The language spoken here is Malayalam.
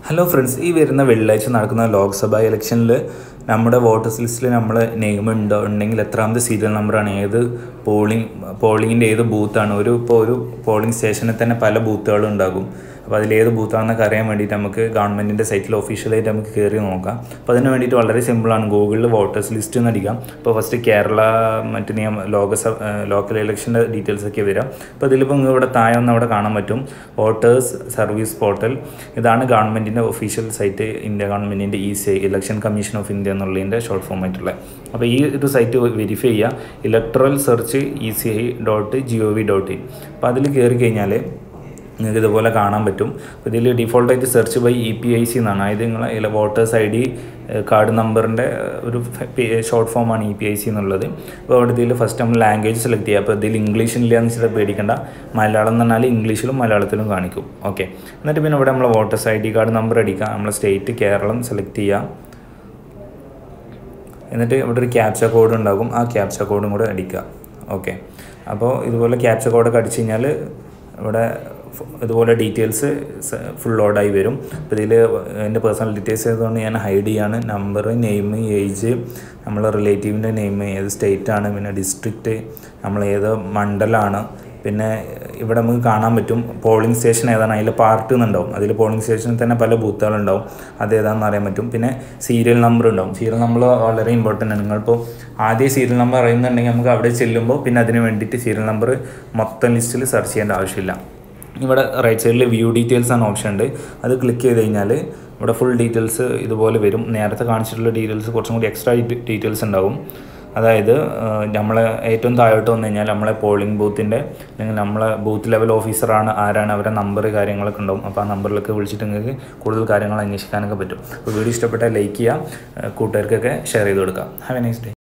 ഹലോ ഫ്രണ്ട്സ്, ഈ വരുന്ന വെള്ളിയാഴ്ച നടക്കുന്ന ലോക്സഭ ഇലക്ഷനിൽ നമ്മുടെ വോട്ടേഴ്സ് ലിസ്റ്റിൽ നമ്മൾ നെയിം ഉണ്ടെങ്കിൽ എത്രാമത്തെ സീരിയൽ നമ്പറാണ്, ഏത് പോളിങ്ങിൻ്റെ ഏത് ബൂത്താണ്. ഇപ്പോൾ ഒരു പോളിംഗ് സ്റ്റേഷനിൽ തന്നെ പല ബൂത്തുകളും ഉണ്ടാകും. അപ്പോൾ അതിലേത് ബൂത്താണെന്നൊക്കെ അറിയാൻ വേണ്ടിയിട്ട് നമുക്ക് ഗവൺമെൻറ്റിൻ്റെ സൈറ്റിൽ ഒഫീഷ്യലായിട്ട് നമുക്ക് കയറി നോക്കാം. അപ്പോൾ അതിന് വേണ്ടിയിട്ട് വളരെ സിമ്പിളാണ്. ഗൂഗിളിൽ വോട്ടേഴ്സ് ലിസ്റ്റ് എന്ന് അടിക്കാം. ഇപ്പോൾ ഫസ്റ്റ് കേരള ലോക്കൽ ഇലക്ഷൻ്റെ ഡീറ്റെയിൽസൊക്കെ വരാം. അപ്പോൾ ഇതിലിപ്പോൾ ഇവിടെ താഴെ ഒന്ന് അവിടെ കാണാൻ പറ്റും വോട്ടേഴ്സ് സർവീസ് പോർട്ടൽ. ഇതാണ് ഗവൺമെൻറ്റിൻ്റെ ഒഫീഷ്യൽ സൈറ്റ്, ഇന്ത്യ ഗവൺമെൻറ്റിൻ്റെ ECI election commission of India എന്നുള്ളതിൻ്റെ ഷോർട്ട് ഫോം ആയിട്ടുള്ളത്. അപ്പോൾ ഈ ഒരു സൈറ്റ് വെരിഫൈ ചെയ്യുക, ഇലക്ട്രൽ സെർച്ച് ECI.gov.in. അപ്പോൾ അതിൽ കയറി കഴിഞ്ഞാൽ നിങ്ങൾക്ക് ഇതുപോലെ കാണാൻ പറ്റും. അപ്പോൾ ഇതിൽ ഡിഫോൾട്ടായിട്ട് സെർച്ച് ബൈ EPIC എന്നാണ്. അതായത് നിങ്ങളെ വോട്ടേഴ്സ് ID കാർഡ് നമ്പറിൻ്റെ ഒരു ഷോർട്ട് ഫോമാണ് EPIC എന്നുള്ളത്. അപ്പോൾ അവിടെ ഇതിൽ ഫസ്റ്റ് നമ്മൾ ലാംഗ്വേജ് സെലക്ട് ചെയ്യുക. അപ്പോൾ ഇതിൽ ഇംഗ്ലീഷില്ല എന്ന് വെച്ചാൽ പേടിക്കേണ്ട, മലയാളം എന്ന് പറഞ്ഞാൽ ഇംഗ്ലീഷിലും മലയാളത്തിലും കാണിക്കും. ഓക്കെ, എന്നിട്ട് പിന്നെ ഇവിടെ നമ്മൾ വോട്ടേഴ്സ് ID കാർഡ് നമ്പർ അടിക്കുക. നമ്മൾ സ്റ്റേറ്റ് കേരളം സെലക്ട് ചെയ്യുക. എന്നിട്ട് ഇവിടെ ഒരു ക്യാപ്ച കോഡ് ഉണ്ടാകും, ആ ക്യാപ്ച കോഡും കൂടെ അടിക്കുക. ഓക്കെ, അപ്പോൾ ഇതുപോലെ ക്യാപ്ച കോഡൊക്കെ അടിച്ചു കഴിഞ്ഞാൽ ഇവിടെ ഇതുപോലെ ഡീറ്റെയിൽസ് ഫുൾ ലോഡായി വരും. അപ്പോൾ ഇതിൽ എൻ്റെ പേഴ്സണൽ ഡീറ്റെയിൽസ് ആയതുകൊണ്ട് ഞാൻ ഹൈഡ് ചെയ്യാണ്. നമ്പർ, നെയിം, ഏജ്, നമ്മളെ റിലേറ്റീവിൻ്റെ നെയിം, ഏത് സ്റ്റേറ്റാണ്, പിന്നെ ഡിസ്ട്രിക്റ്റ്, നമ്മൾ ഏത് മണ്ഡലമാണ്, പിന്നെ ഇവിടെ നമുക്ക് കാണാൻ പറ്റും പോളിംഗ് സ്റ്റേഷൻ ഏതാണ്, അതിൽ പാർട്ട് എന്നുണ്ടാവും. അതിൽ പോളിംഗ് സ്റ്റേഷനിൽ തന്നെ പല ബൂത്തുകളുണ്ടാവും, അത് ഏതാണെന്ന് അറിയാൻ പറ്റും. പിന്നെ സീരിയൽ നമ്പർ ഉണ്ടാവും. സീരിയൽ നമ്പർ വളരെ ഇമ്പോർട്ടൻ്റ് ആണ്. നിങ്ങളിപ്പോൾ ആദ്യം സീരിയൽ നമ്പർ അറിയുന്നുണ്ടെങ്കിൽ നമുക്ക് അവിടെ ചെല്ലുമ്പോൾ പിന്നെ അതിന് വേണ്ടിയിട്ട് സീരിയൽ നമ്പർ മൊത്തം ലിസ്റ്റിൽ സെർച്ച് ചെയ്യേണ്ട ആവശ്യമില്ല. ഇവിടെ റൈറ്റ് സൈഡിൽ വ്യൂ ഡീറ്റെയിൽസ് ആണ് ഓപ്ഷൻ ഉണ്ട്. അത് ക്ലിക്ക് ചെയ്ത് കഴിഞ്ഞാൽ ഇവിടെ ഫുൾ ഡീറ്റെയിൽസ് ഇതുപോലെ വരും. നേരത്തെ കാണിച്ചിട്ടുള്ള ഡീറ്റെയിൽസ് കുറച്ചും കൂടി എക്സ്ട്രാ ഡീറ്റെയിൽസ് ഉണ്ടാവും. അതായത് നമ്മളെ ഏറ്റവും താഴോട്ട് വന്നു കഴിഞ്ഞാൽ നമ്മളെ പോളിംഗ് ബൂത്തിൻ്റെ അല്ലെങ്കിൽ നമ്മളെ ബൂത്ത് ലെവൽ ഓഫീസറാണ് ആരാണ്, അവരുടെ നമ്പർ കാര്യങ്ങളൊക്കെ ഉണ്ടാവും. അപ്പോൾ ആ നമ്പറിലൊക്കെ വിളിച്ചിട്ട് നിങ്ങൾക്ക് കൂടുതൽ കാര്യങ്ങൾ അന്വേഷിക്കാനൊക്കെ പറ്റും. അപ്പോൾ വീഡിയോ ഇഷ്ടപ്പെട്ടാൽ ലൈക്ക് ചെയ്യുക, കൂട്ടുകാർക്കൊക്കെ ഷെയർ ചെയ്ത് കൊടുക്കുക. Have a nice day.